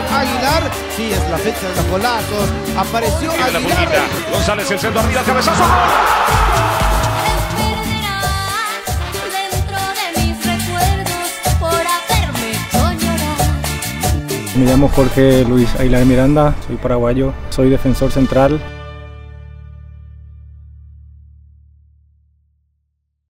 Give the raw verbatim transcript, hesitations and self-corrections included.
Aguilar. Sí, es la fecha de los golazos. Apareció Aguilar. González, el centro arriba, el cabezazo. Me llamo Jorge Luis Aguilar Miranda, soy paraguayo, soy defensor central.